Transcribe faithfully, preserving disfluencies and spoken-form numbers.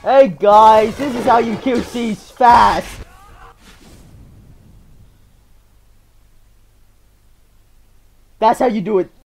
Hey guys, this is how you kill C's fast. That's how you do it